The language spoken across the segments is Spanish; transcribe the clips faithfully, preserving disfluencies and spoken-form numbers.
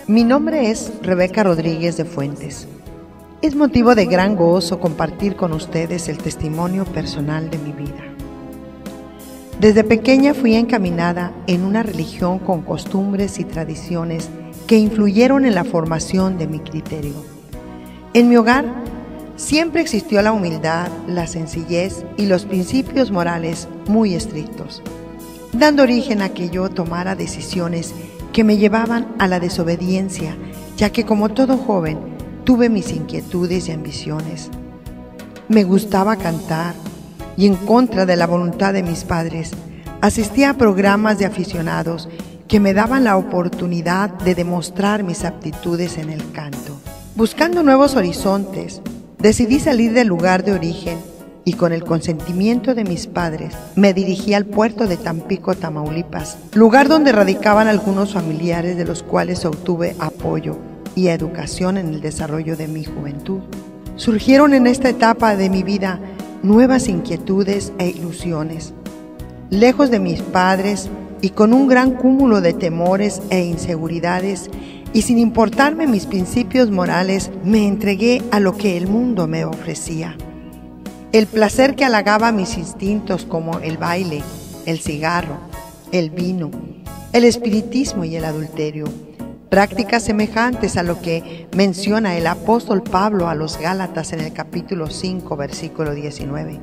Mi nombre es Rebeca Rodríguez de Fuentes. Es motivo de gran gozo compartir con ustedes el testimonio personal de mi vida. Desde pequeña fui encaminada en una religión con costumbres y tradiciones que influyeron en la formación de mi criterio. En mi hogar siempre existió la humildad, la sencillez y los principios morales muy estrictos, dando origen a que yo tomara decisiones que me llevaban a la desobediencia, ya que como todo joven tuve mis inquietudes y ambiciones. Me gustaba cantar y, en contra de la voluntad de mis padres, asistía a programas de aficionados que me daban la oportunidad de demostrar mis aptitudes en el canto. Buscando nuevos horizontes, decidí salir del lugar de origen y, con el consentimiento de mis padres, me dirigí al puerto de Tampico, Tamaulipas, lugar donde radicaban algunos familiares de los cuales obtuve apoyo y educación en el desarrollo de mi juventud. Surgieron en esta etapa de mi vida nuevas inquietudes e ilusiones. Lejos de mis padres y con un gran cúmulo de temores e inseguridades, y sin importarme mis principios morales, me entregué a lo que el mundo me ofrecía. El placer que halagaba mis instintos, como el baile, el cigarro, el vino, el espiritismo y el adulterio, prácticas semejantes a lo que menciona el apóstol Pablo a los Gálatas en el capítulo cinco, versículo diecinueve.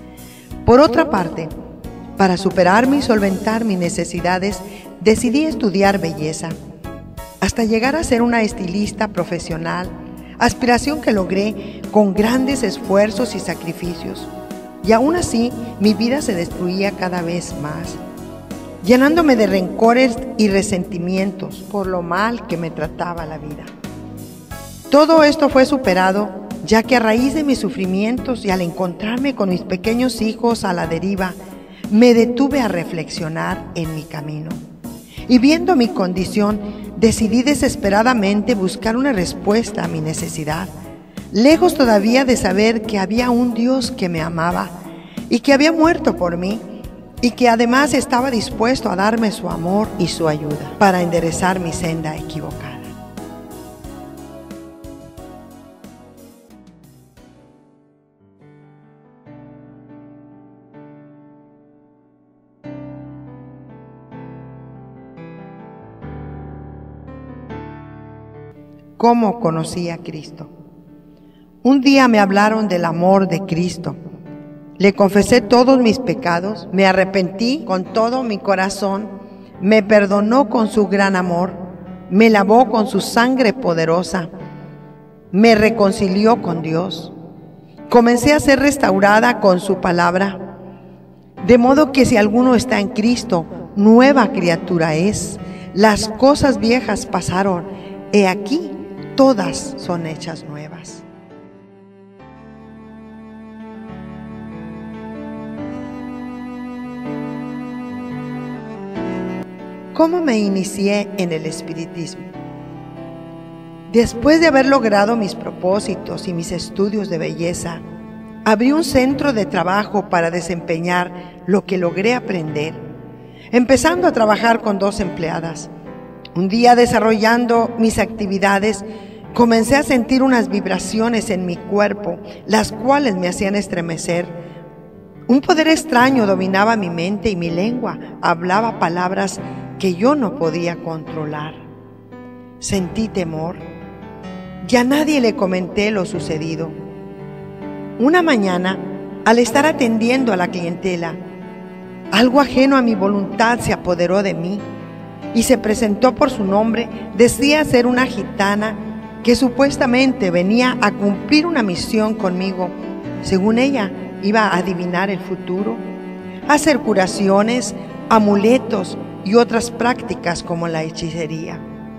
Por otra parte, para superarme y solventar mis necesidades, decidí estudiar belleza, hasta llegar a ser una estilista profesional, aspiración que logré con grandes esfuerzos y sacrificios. Y aún así, mi vida se destruía cada vez más, llenándome de rencores y resentimientos por lo mal que me trataba la vida. Todo esto fue superado, ya que a raíz de mis sufrimientos y al encontrarme con mis pequeños hijos a la deriva, me detuve a reflexionar en mi camino. Y viendo mi condición, decidí desesperadamente buscar una respuesta a mi necesidad, lejos todavía de saber que había un Dios que me amaba y que había muerto por mí, y que además estaba dispuesto a darme su amor y su ayuda para enderezar mi senda equivocada. ¿Cómo conocí a Cristo? Un día me hablaron del amor de Cristo. Le confesé todos mis pecados, me arrepentí con todo mi corazón, me perdonó con su gran amor, me lavó con su sangre poderosa, me reconcilió con Dios. Comencé a ser restaurada con su palabra, de modo que si alguno está en Cristo, nueva criatura es. Las cosas viejas pasaron, he aquí, todas son hechas nuevas. ¿Cómo me inicié en el espiritismo? Después de haber logrado mis propósitos y mis estudios de belleza, abrí un centro de trabajo para desempeñar lo que logré aprender, empezando a trabajar con dos empleadas. Un día, desarrollando mis actividades, comencé a sentir unas vibraciones en mi cuerpo, las cuales me hacían estremecer. Un poder extraño dominaba mi mente y mi lengua hablaba palabras que yo no podía controlar. Sentí temor. Ya a nadie le comenté lo sucedido. Una mañana, al estar atendiendo a la clientela, algo ajeno a mi voluntad se apoderó de mí y se presentó por su nombre. Decía ser una gitana que supuestamente venía a cumplir una misión conmigo. Según ella, iba a adivinar el futuro, a hacer curaciones, amuletos y otras prácticas como la hechicería.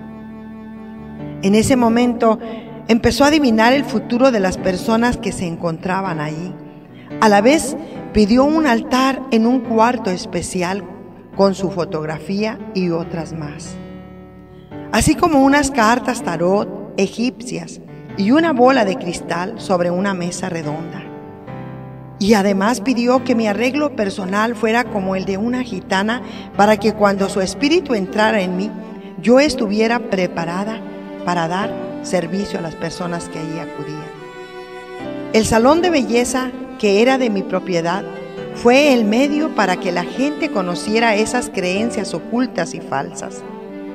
En ese momento empezó a adivinar el futuro de las personas que se encontraban allí. A la vez pidió un altar en un cuarto especial con su fotografía y otras más, así como unas cartas tarot egipcias y una bola de cristal sobre una mesa redonda. Y además pidió que mi arreglo personal fuera como el de una gitana, para que cuando su espíritu entrara en mí, yo estuviera preparada para dar servicio a las personas que allí acudían. El salón de belleza, que era de mi propiedad, fue el medio para que la gente conociera esas creencias ocultas y falsas.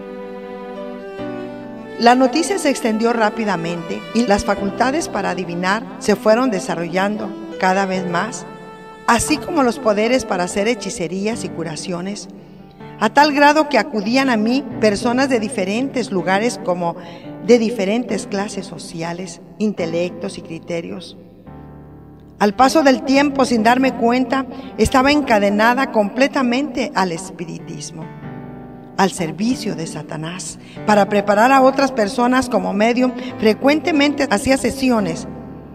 La noticia se extendió rápidamente y las facultades para adivinar se fueron desarrollando cada vez más, así como los poderes para hacer hechicerías y curaciones, a tal grado que acudían a mí personas de diferentes lugares como de diferentes clases sociales, intelectos y criterios. Al paso del tiempo, sin darme cuenta, estaba encadenada completamente al espiritismo, al servicio de Satanás, para preparar a otras personas como medio. Frecuentemente hacía sesiones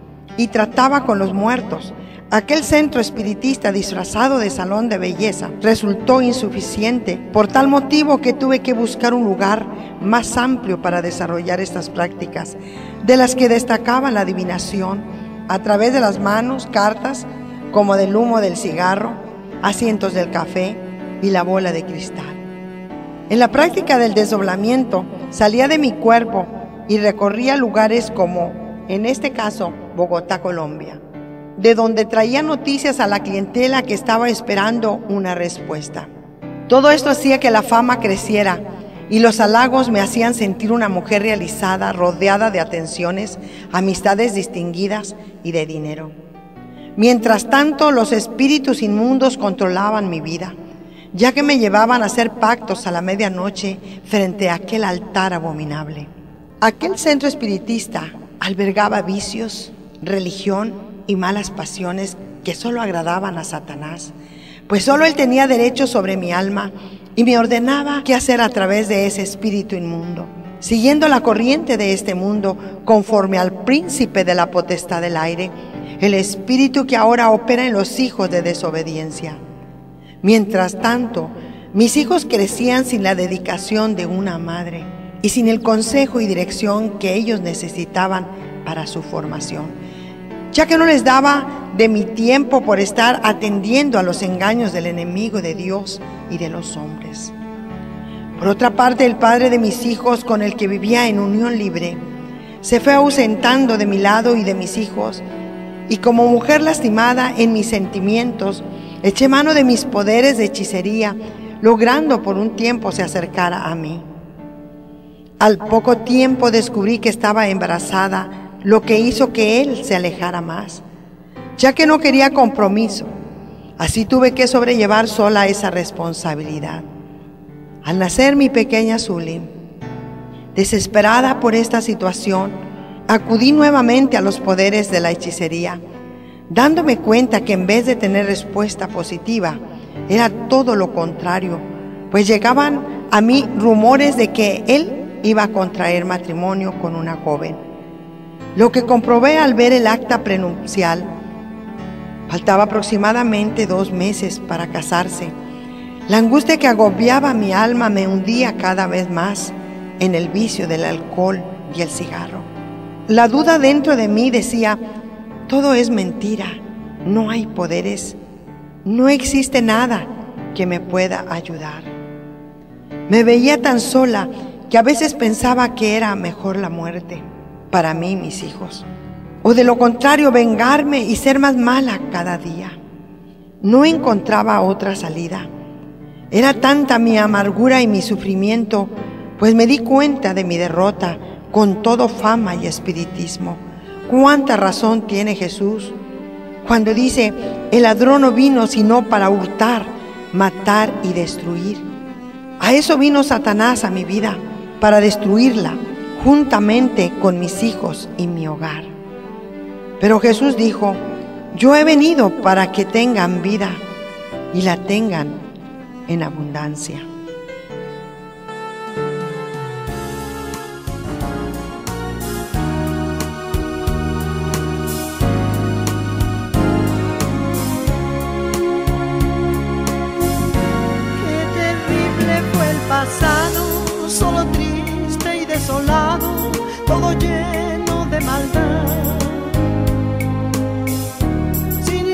y trataba con los muertos. Aquel centro espiritista disfrazado de salón de belleza resultó insuficiente, por tal motivo que tuve que buscar un lugar más amplio para desarrollar estas prácticas, de las que destacaba la adivinación, a través de las manos, cartas, como del humo del cigarro, asientos del café y la bola de cristal. En la práctica del desdoblamiento, salía de mi cuerpo y recorría lugares como, en este caso, Bogotá, Colombia, de donde traía noticias a la clientela que estaba esperando una respuesta. Todo esto hacía que la fama creciera y los halagos me hacían sentir una mujer realizada, rodeada de atenciones, amistades distinguidas y de dinero. Mientras tanto, los espíritus inmundos controlaban mi vida, ya que me llevaban a hacer pactos a la medianoche frente a aquel altar abominable. Aquel centro espiritista albergaba vicios, religión y malas pasiones que solo agradaban a Satanás, pues solo él tenía derecho sobre mi alma y me ordenaba qué hacer a través de ese espíritu inmundo, siguiendo la corriente de este mundo conforme al príncipe de la potestad del aire, el espíritu que ahora opera en los hijos de desobediencia. Mientras tanto, mis hijos crecían sin la dedicación de una madre y sin el consejo y dirección que ellos necesitaban para su formación, ya que no les daba de mi tiempo por estar atendiendo a los engaños del enemigo de Dios y de los hombres. Por otra parte, el padre de mis hijos, con el que vivía en unión libre, se fue ausentando de mi lado y de mis hijos, y como mujer lastimada en mis sentimientos, eché mano de mis poderes de hechicería, logrando por un tiempo se acercara a mí. Al poco tiempo descubrí que estaba embarazada, lo que hizo que él se alejara más, ya que no quería compromiso. Así tuve que sobrellevar sola esa responsabilidad. Al nacer mi pequeña Zuli, desesperada por esta situación, acudí nuevamente a los poderes de la hechicería, dándome cuenta que en vez de tener respuesta positiva, era todo lo contrario, pues llegaban a mí rumores de que él iba a contraer matrimonio con una joven, lo que comprobé al ver el acta prenupcial. Faltaba aproximadamente dos meses para casarse. La angustia que agobiaba mi alma me hundía cada vez más en el vicio del alcohol y el cigarro. La duda dentro de mí decía: todo es mentira, no hay poderes, no existe nada que me pueda ayudar. Me veía tan sola que a veces pensaba que era mejor la muerte para mí y mis hijos, o de lo contrario vengarme y ser más mala cada día. No encontraba otra salida. Era tanta mi amargura y mi sufrimiento, pues me di cuenta de mi derrota con todo fama y espiritismo. Cuánta razón tiene Jesús cuando dice: el ladrón no vino sino para hurtar, matar y destruir. A eso vino Satanás a mi vida, para destruirla juntamente con mis hijos y mi hogar. Pero Jesús dijo: yo he venido para que tengan vida y la tengan en abundancia. Pasado, solo triste y desolado, todo lleno de maldad, sin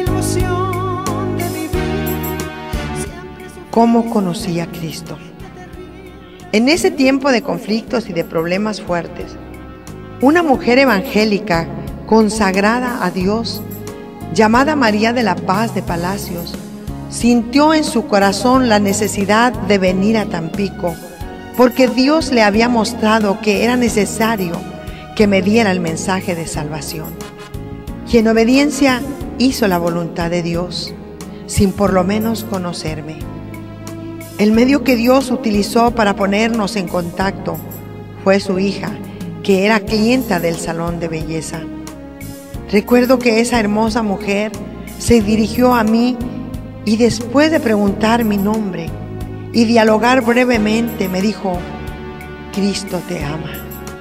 ilusión de vivir. ¿Cómo conocí a Cristo? En ese tiempo de conflictos y de problemas fuertes, una mujer evangélica consagrada a Dios, llamada María de la Paz de Palacios, sintió en su corazón la necesidad de venir a Tampico, porque Dios le había mostrado que era necesario que me diera el mensaje de salvación. Y en obediencia hizo la voluntad de Dios, sin por lo menos conocerme. El medio que Dios utilizó para ponernos en contacto fue su hija, que era clienta del salón de belleza. Recuerdo que esa hermosa mujer se dirigió a mí y después de preguntar mi nombre y dialogar brevemente me dijo: Cristo te ama.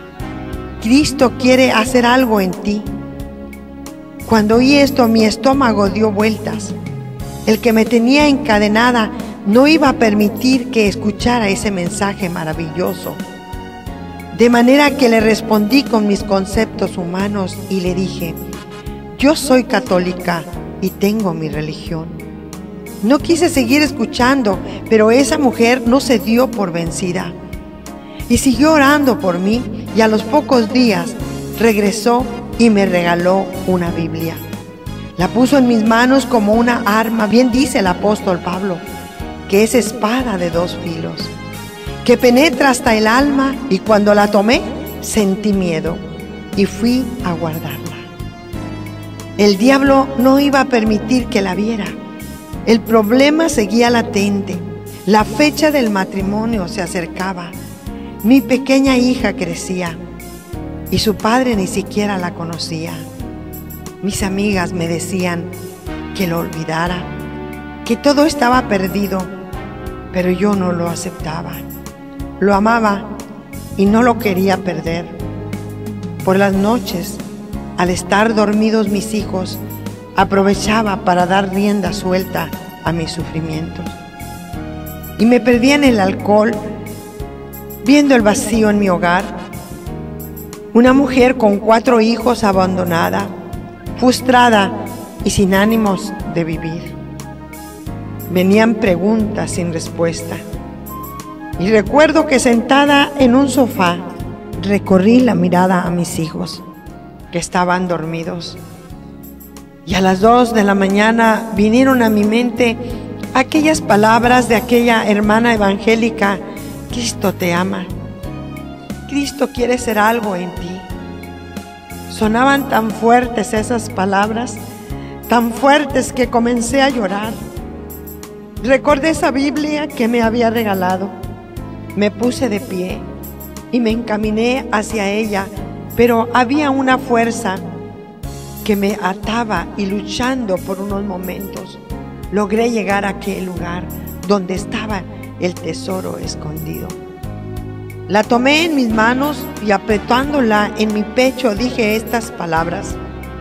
Cristo quiere hacer algo en ti. Cuando oí esto, mi estómago dio vueltas. El que me tenía encadenada no iba a permitir que escuchara ese mensaje maravilloso. De manera que le respondí con mis conceptos humanos y le dije: yo soy católica y tengo mi religión. No quise seguir escuchando, pero esa mujer no se dio por vencida y siguió orando por mí, y a los pocos días regresó y me regaló una Biblia. La puso en mis manos como una arma, bien dice el apóstol Pablo, que es espada de dos filos, que penetra hasta el alma, y cuando la tomé sentí miedo y fui a guardarla. El diablo no iba a permitir que la viera. El problema seguía latente. La fecha del matrimonio se acercaba. Mi pequeña hija crecía y su padre ni siquiera la conocía. Mis amigas me decían que lo olvidara, que todo estaba perdido, pero yo no lo aceptaba. Lo amaba y no lo quería perder. Por las noches, al estar dormidos mis hijos, aprovechaba para dar rienda suelta a mis sufrimientos. Y me perdía en el alcohol, viendo el vacío en mi hogar. Una mujer con cuatro hijos abandonada, frustrada y sin ánimos de vivir. Venían preguntas sin respuesta. Y recuerdo que sentada en un sofá, recorrí la mirada a mis hijos, que estaban dormidos. Y a las dos de la mañana vinieron a mi mente aquellas palabras de aquella hermana evangélica: Cristo te ama. Cristo quiere hacer algo en ti. Sonaban tan fuertes esas palabras, tan fuertes que comencé a llorar. Recordé esa Biblia que me había regalado. Me puse de pie y me encaminé hacia ella, pero había una fuerza que me ataba, y luchando por unos momentos logré llegar a aquel lugar donde estaba el tesoro escondido. La tomé en mis manos y apretándola en mi pecho dije estas palabras: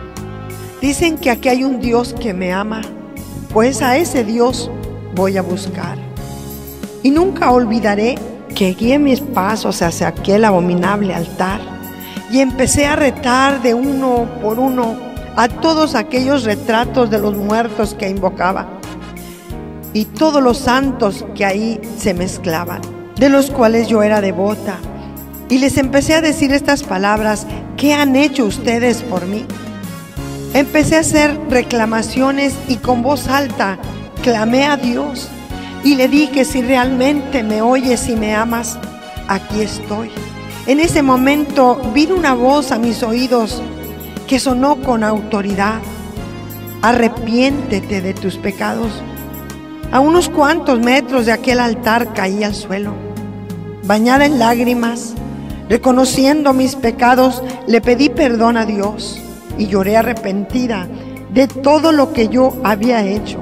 dicen que aquí hay un Dios que me ama, pues a ese Dios voy a buscar. Y nunca olvidaré que guié mis pasos hacia aquel abominable altar y empecé a retar de uno por uno a todos aquellos retratos de los muertos que invocaba y todos los santos que ahí se mezclaban, de los cuales yo era devota. Y les empecé a decir estas palabras: ¿qué han hecho ustedes por mí? Empecé a hacer reclamaciones y con voz alta clamé a Dios y le dije: si realmente me oyes y me amas, aquí estoy. En ese momento vino una voz a mis oídos que sonó con autoridad: arrepiéntete de tus pecados. A unos cuantos metros de aquel altar caí al suelo, bañada en lágrimas. Reconociendo mis pecados, le pedí perdón a Dios y lloré arrepentida de todo lo que yo había hecho.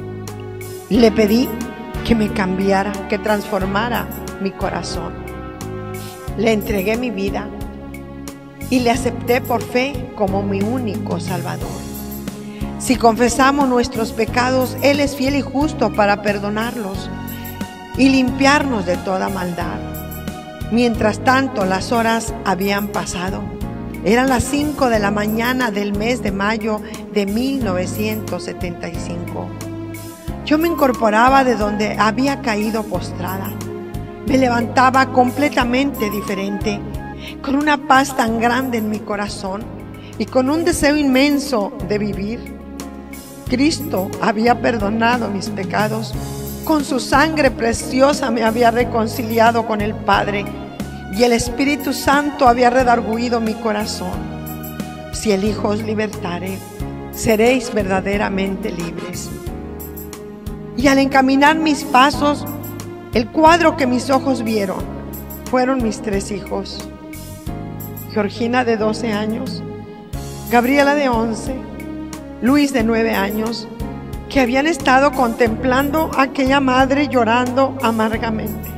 Le pedí que me cambiara, que transformara mi corazón. Le entregué mi vida y le acepté por fe como mi único Salvador. Si confesamos nuestros pecados, Él es fiel y justo para perdonarlos y limpiarnos de toda maldad. Mientras tanto, las horas habían pasado. Eran las cinco de la mañana del mes de mayo de mil novecientos setenta y cinco. Yo me incorporaba de donde había caído postrada. me levantaba completamente diferente, con una paz tan grande en mi corazón y con un deseo inmenso de vivir. Cristo había perdonado mis pecados, con su sangre preciosa me había reconciliado con el Padre y el Espíritu Santo había redarguido mi corazón. Si el Hijo os libertare, seréis verdaderamente libres. Y al encaminar mis pasos, el cuadro que mis ojos vieron fueron mis tres hijos: Georgina, de doce años, Gabriela, de once, Luis, de nueve años, que habían estado contemplando a aquella madre llorando amargamente.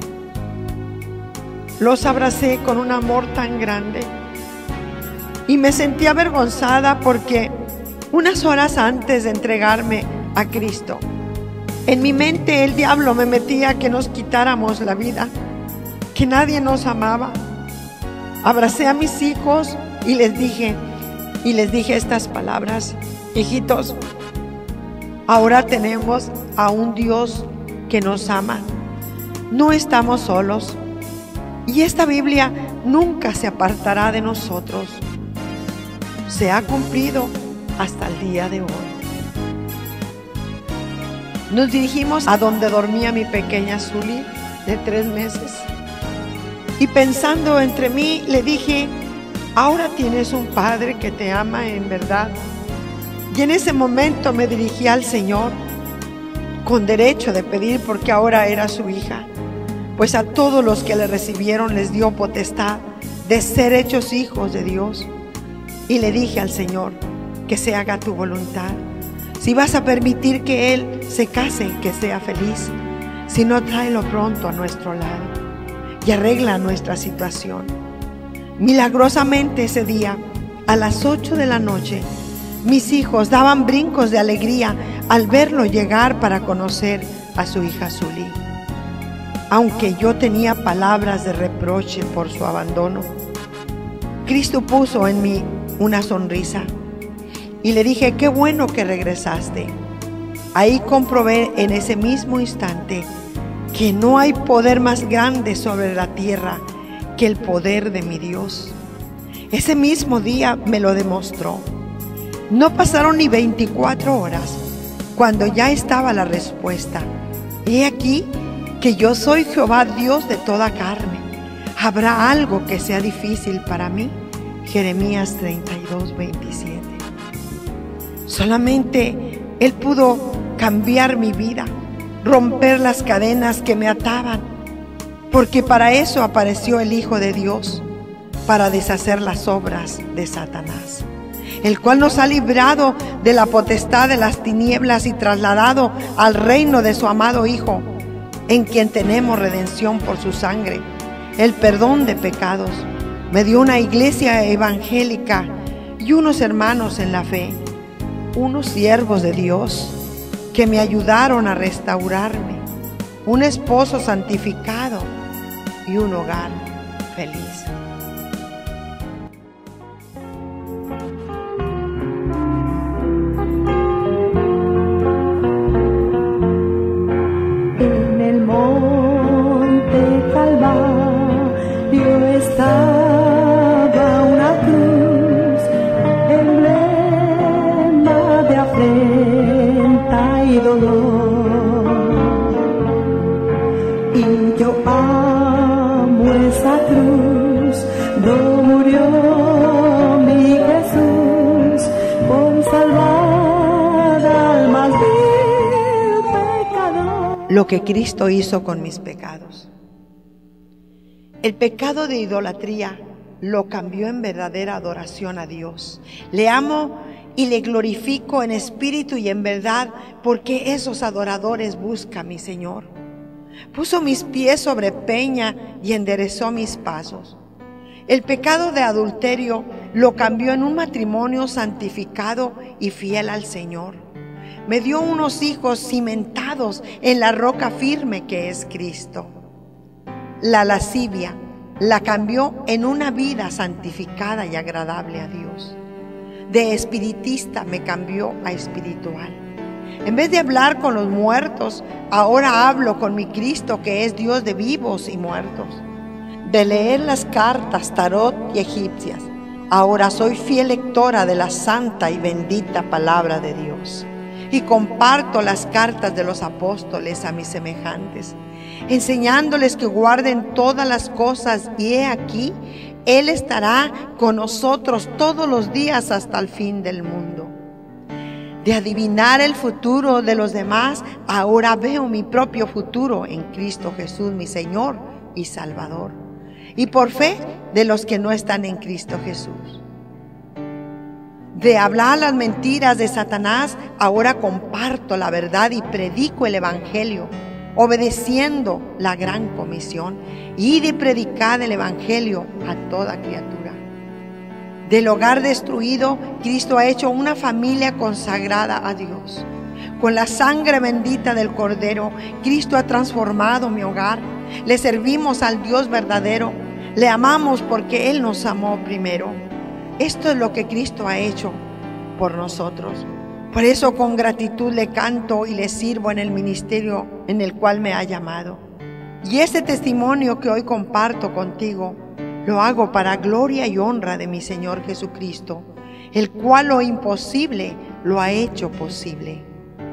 Los abracé con un amor tan grande y me sentí avergonzada porque unas horas antes de entregarme a Cristo, en mi mente el diablo me metía que nos quitáramos la vida, que nadie nos amaba. Abracé a mis hijos y les dije, y les dije estas palabras: hijitos, ahora tenemos a un Dios que nos ama. No estamos solos y esta Biblia nunca se apartará de nosotros. Se ha cumplido hasta el día de hoy. Nos dirigimos a donde dormía mi pequeña Zuli, de tres meses. Y pensando entre mí, le dije: ahora tienes un Padre que te ama en verdad. Y en ese momento me dirigí al Señor, con derecho de pedir, porque ahora era su hija, pues a todos los que le recibieron les dio potestad de ser hechos hijos de Dios. Y le dije al Señor: que se haga tu voluntad. Si vas a permitir que Él se case, que sea feliz. Si no, tráelo pronto a nuestro lado y arregla nuestra situación. Milagrosamente ese día, a las ocho de la noche, mis hijos daban brincos de alegría al verlo llegar para conocer a su hija Zuli. Aunque yo tenía palabras de reproche por su abandono, Cristo puso en mí una sonrisa y le dije: qué bueno que regresaste. Ahí comprobé en ese mismo instante que no hay poder más grande sobre la tierra que el poder de mi Dios. Ese mismo día me lo demostró. No pasaron ni veinticuatro horas cuando ya estaba la respuesta: he aquí que yo soy Jehová, Dios de toda carne. ¿Habrá algo que sea difícil para mí? Jeremías treinta y dos, veintisiete. Solamente Él pudo cambiar mi vida, romper las cadenas que me ataban, porque para eso apareció el Hijo de Dios, para deshacer las obras de Satanás, el cual nos ha librado de la potestad de las tinieblas y trasladado al reino de su amado Hijo, en quien tenemos redención por su sangre, el perdón de pecados. Me dio una iglesia evangélica y unos hermanos en la fe, unos siervos de Dios que me ayudaron a restaurarme, un esposo santificado y un hogar feliz. En el monte Calvario estaba una cruz, emblema de afrenta y dolor. Y yo amo esa cruz, donde murió mi Jesús por salvar al más vil pecador. Lo que Cristo hizo con mis pecados. El pecado de idolatría lo cambió en verdadera adoración a Dios. Le amo y le glorifico en espíritu y en verdad, porque esos adoradores busca mi Señor. Puso mis pies sobre peña y enderezó mis pasos. El pecado de adulterio lo cambió en un matrimonio santificado y fiel al Señor. Me dio unos hijos cimentados en la roca firme que es Cristo. La lascivia la cambió en una vida santificada y agradable a Dios. De espiritista me cambió a espiritual. En vez de hablar con los muertos, ahora hablo con mi Cristo, que es Dios de vivos y muertos. De leer las cartas tarot y egipcias, ahora soy fiel lectora de la santa y bendita palabra de Dios. Y comparto las cartas de los apóstoles a mis semejantes, enseñándoles que guarden todas las cosas, y he aquí, Él estará con nosotros todos los días hasta el fin del mundo. De adivinar el futuro de los demás, ahora veo mi propio futuro en Cristo Jesús, mi Señor y Salvador, y por fe de los que no están en Cristo Jesús. De hablar las mentiras de Satanás, ahora comparto la verdad y predico el evangelio, obedeciendo la gran comisión, y de predicar el evangelio a toda criatura. Del hogar destruido, Cristo ha hecho una familia consagrada a Dios. Con la sangre bendita del Cordero, Cristo ha transformado mi hogar. Le servimos al Dios verdadero. Le amamos porque Él nos amó primero. Esto es lo que Cristo ha hecho por nosotros. Por eso con gratitud le canto y le sirvo en el ministerio en el cual me ha llamado. Y este testimonio que hoy comparto contigo, lo hago para gloria y honra de mi Señor Jesucristo, el cual lo imposible lo ha hecho posible.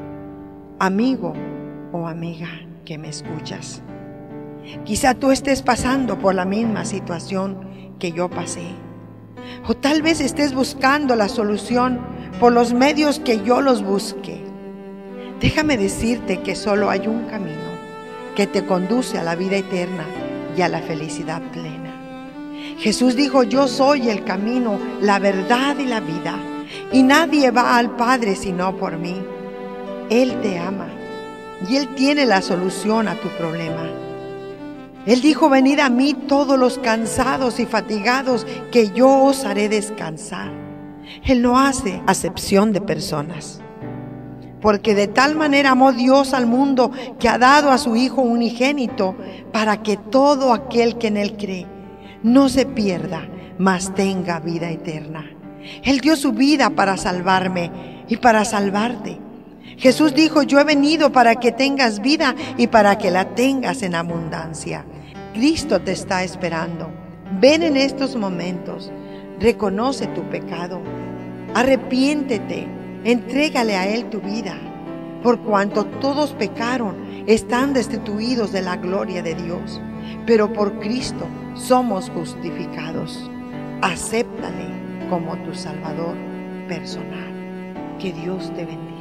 Amigo o amiga que me escuchas, quizá tú estés pasando por la misma situación que yo pasé, o tal vez estés buscando la solución por los medios que yo los busqué. Déjame decirte que solo hay un camino que te conduce a la vida eterna y a la felicidad plena. Jesús dijo: yo soy el camino, la verdad y la vida, y nadie va al Padre sino por mí. Él te ama y Él tiene la solución a tu problema. Él dijo: venid a mí todos los cansados y fatigados, que yo os haré descansar. Él no hace acepción de personas, porque de tal manera amó Dios al mundo que ha dado a su Hijo unigénito, para que todo aquel que en Él cree no se pierda, mas tenga vida eterna. Él dio su vida para salvarme y para salvarte. Jesús dijo: yo he venido para que tengas vida y para que la tengas en abundancia. Cristo te está esperando. Ven en estos momentos, reconoce tu pecado, arrepiéntete, entrégale a Él tu vida, por cuanto todos pecaron, están destituidos de la gloria de Dios, pero por Cristo somos justificados. Acéptale como tu Salvador personal. Que Dios te bendiga.